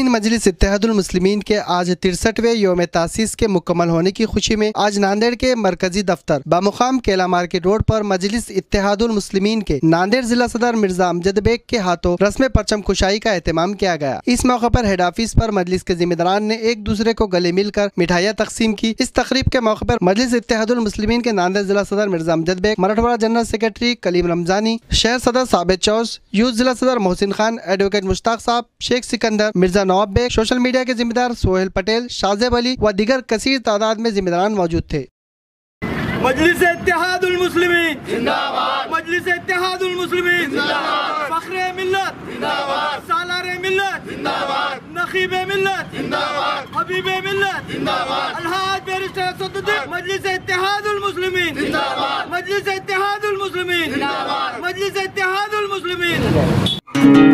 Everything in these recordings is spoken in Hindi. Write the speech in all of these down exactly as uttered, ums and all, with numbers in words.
मजलिस इत्तेहादुल मुस्लिमीन के आज तिरसठवें योम तासीस के मुकम्मल होने की खुशी में आज नांदेड़ के मरकजी दफ्तर बामुकाम केला मार्केट रोड पर मजलिस इत्तेहादुल मुस्लिमीन के नांदेड़ जिला सदर मिर्जा अमजद बेग के हाथों रस्म परचम कुशाई का एहतमाम किया गया। इस मौके पर हेड ऑफिस पर मजलिस के जिम्मेदारान ने एक दूसरे को गले मिलकर मिठाइयाँ तकसीम की। इस तकरीब के मौके पर मजलिस इत्तेहादुल मुस्लिमीन के नांदेड़ जिला सदर मिर्जा अमजद बेग, मराठवाड़ा जनरल सेक्रेटरी कलीम रमजानी, शहर सदर साबित चौस, यूथ जिला सदर Mohsin Khan, advocate Mushtaq sahab, Sheikh Sikandar, Mirza Nawab Baig, social media के जिम्मेदार सोहेल पटेल, शाहजेब अली व दीगर कसीर तादाद में जिम्मेदारान मौजूद थे। मजलिस इत्तेहादुल मुस्लिमीन जिंदाबाद, मजलिस इत्तेहादुल मुस्लिमीन जिंदाबाद, फख्रे मिल्लत जिंदाबाद, सालारे मिल्लत जिंदाबाद, नखीबे मिल्लत जिंदाबाद, हबीबे मिल्लत जिंदाबाद, अलहाज बैरिस्टर असदुद्दीन। मजलिस इत्तेहादुल मुस्लिमीन जिंदाबाद, मजलिस इत्तेहादुल मुस्लिमीन जिंदाबाद, मजलिस इत्तेहादुल मुस्लिमीन।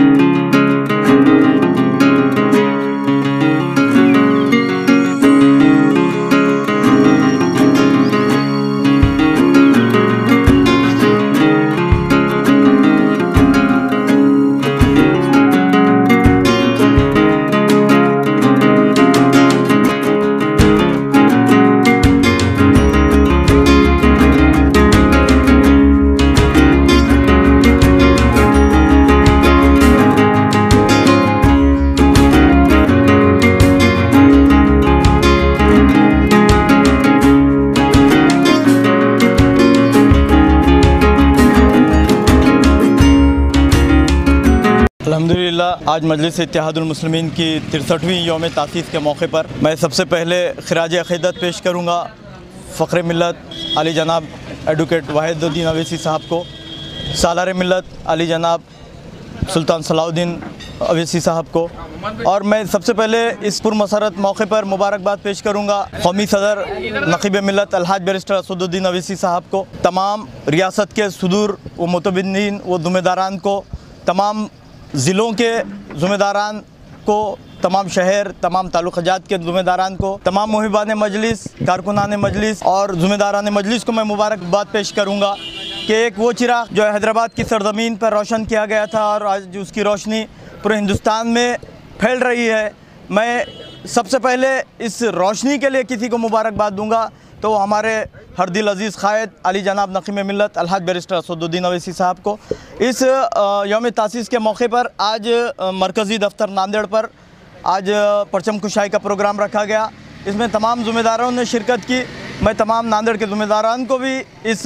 अल्हम्दुलिल्लाह आज मजलिस इत्तेहादुल मुस्लिमीन की तिरसठवीं योम तासीस के मौके पर मैं सबसे पहले खिराज अक़ीदत पेश करूँगा फ़ख्र मिल्लत अली जनाब एडवोकेट वाहिदुद्दीन अवैसी साहब को, सालार मिल्लत अली जनाब सुल्तान सलाहुद्दीन अवैसी साहब को, और मैं सबसे पहले इस पुरमसरत मौके पर मुबारकबाद पेश करूँगा कौमी सदर नक़ीब मिल्लत अलहाज बैरिस्टर असदुद्दीन अवैसी साहब को, तमाम रियासत के सुदूर व मुतबिनीन व ज़िम्मेदारान को, तमाम ज़िलों के ज़िम्मेदारान को, तमाम शहर तमाम ताल्लुक़ात के ज़िम्मेदारान को, तमाम मुहिबान मजलिस, कारकुनान मजलिस और ज़िम्मेदारान मजलिस को मैं मुबारकबाद पेश करूँगा कि एक वो चिराग जो हैदराबाद की सरज़मीन पर रोशन किया गया था और आज उसकी रोशनी पूरे हिंदुस्तान में फैल रही है। मैं सबसे पहले इस रोशनी के लिए किसी को मुबारकबाद दूँगा तो हमारे हर दिल अज़ीज़ क़ायद अली जनाब नक़ीब मिल्लत अलहाज बैरिस्टर असदुद्दीन अवैसी साहब को। इस यौम तासीस के मौके पर आज मरकज़ी दफ्तर नांदेड़ पर आज परचम कुशाई का प्रोग्राम रखा गया। इसमें तमाम ज़िम्मेदारों ने शिरकत की। मैं तमाम नांदेड़ के ज़िम्मेदारान को भी इस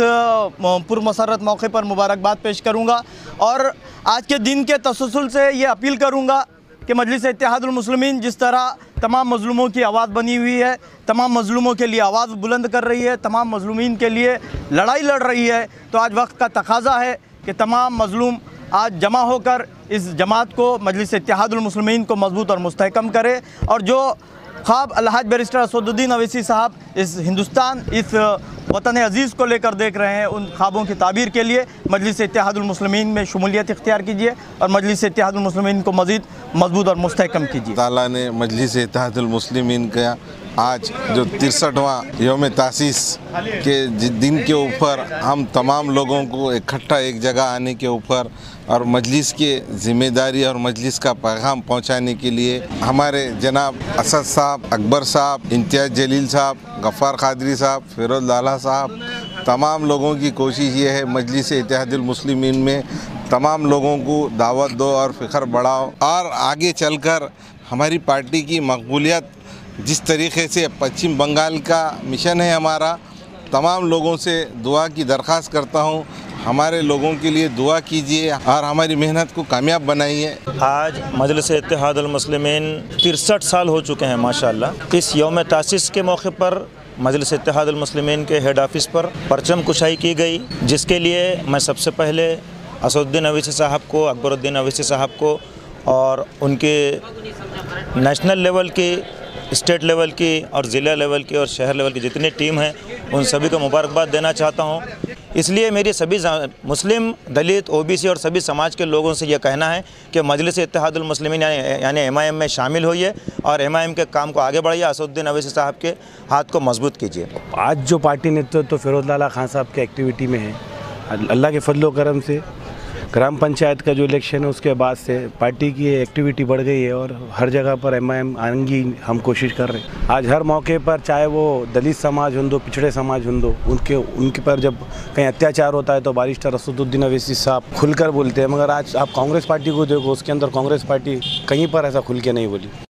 पुरमसरत मौके पर मुबारकबाद पेश करूँगा और आज के दिन के तसलसल से ये अपील करूँगा कि मजलिस इत्तेहादुल मुस्लिमीन जिस तरह तमाम मज़लूमों की आवाज़ बनी हुई है, तमाम मज़लूमों के लिए आवाज़ बुलंद कर रही है, तमाम मज़लूमीन के लिए लड़ाई लड़ रही है, तो आज वक्त का तकाज़ा है कि तमाम मज़लूम आज जमा होकर इस जमात को मजलिस इत्तेहादुल मुस्लिमीन को मजबूत और मुस्तहकम करे और जो ख्वाब अलहाज बैरिस्टर असदुद्दीन अवैसी साहब इस हिंदुस्तान, इस वतन अज़ीज़ को लेकर देख रहे हैं, उन ख्वाबों की ताबीर के लिए मजलिस इत्तेहादुल मुस्लिमीन में शमूलियत इख्तियार कीजिए और मजलिस इत्तेहादुल मुस्लिमीन को मज़ीद मजबूत और मुस्तहकम कीजिए। ताला ने मजलिस इत्तेहादुल मुस्लिमीन का आज जो तिरसठवां योम तासीस के दिन के ऊपर हम तमाम लोगों को इकट्ठा एक जगह आने के ऊपर और मजलिस के ज़िम्मेदारी और मजलिस का पैगाम पहुंचाने के लिए हमारे जनाब असद साहब, अकबर साहब, इम्तियाज़ जलील साहब, गफ़ार क़ादरी साहब, फ़िरोज़ लाला साहब, तमाम लोगों की कोशिश ये है मजलिस इत्तेहादुल मुस्लिमीन में तमाम लोगों को दावत दो और फ़िक्र बढ़ाओ और आगे चलकर हमारी पार्टी की मकबूलियत जिस तरीके से पश्चिम बंगाल का मिशन है हमारा, तमाम लोगों से दुआ की दरख्वास्त करता हूँ, हमारे लोगों के लिए दुआ कीजिए और हमारी मेहनत को कामयाब बनाइए। आज मजलिस इत्तेहादुल मुस्लिमीन तिरसठ साल हो चुके हैं माशाअल्लाह। इस यौम तासीस के मौके पर मजलिस इत्तेहादुल मुस्लिमीन के हेड ऑफिस पर परचम कुशाई की गई, जिसके लिए मैं सबसे पहले असदुद्दीन अवैसी साहब को, अकबरुद्दीन अवैसी साहब को और उनके नेशनल लेवल की, स्टेट लेवल की और ज़िला लेवल की और शहर लेवल की जितनी टीम है उन सभी को मुबारकबाद देना चाहता हूँ। इसलिए मेरी सभी मुस्लिम, दलित, ओबीसी और सभी समाज के लोगों से यह कहना है कि मजलिस इत्तेहादुल मुस्लिमीन यानी एम आई एम में शामिल होइए और एम आई एम के काम को आगे बढ़ाइए, असदुद्दीन अवैसी साहब के हाथ को मजबूत कीजिए। आज जो पार्टी नेतृत्व तो फ़िरोज़ लाला खान साहब के एक्टिविटी में है, अल्लाह के फजलो करम से ग्राम पंचायत का जो इलेक्शन है उसके बाद से पार्टी की एक्टिविटी बढ़ गई है और हर जगह पर एम आई एम आएंगी, हम कोशिश कर रहे हैं। आज हर मौके पर, चाहे वो दलित समाज हो, पिछड़े समाज हो, उनके उनके पर जब कहीं अत्याचार होता है तो बारिस्टर असदुद्दीन अवैसी साहब खुलकर बोलते हैं, मगर आज आप कांग्रेस पार्टी को देखो, उसके अंदर कांग्रेस पार्टी कहीं पर ऐसा खुल के नहीं बोली।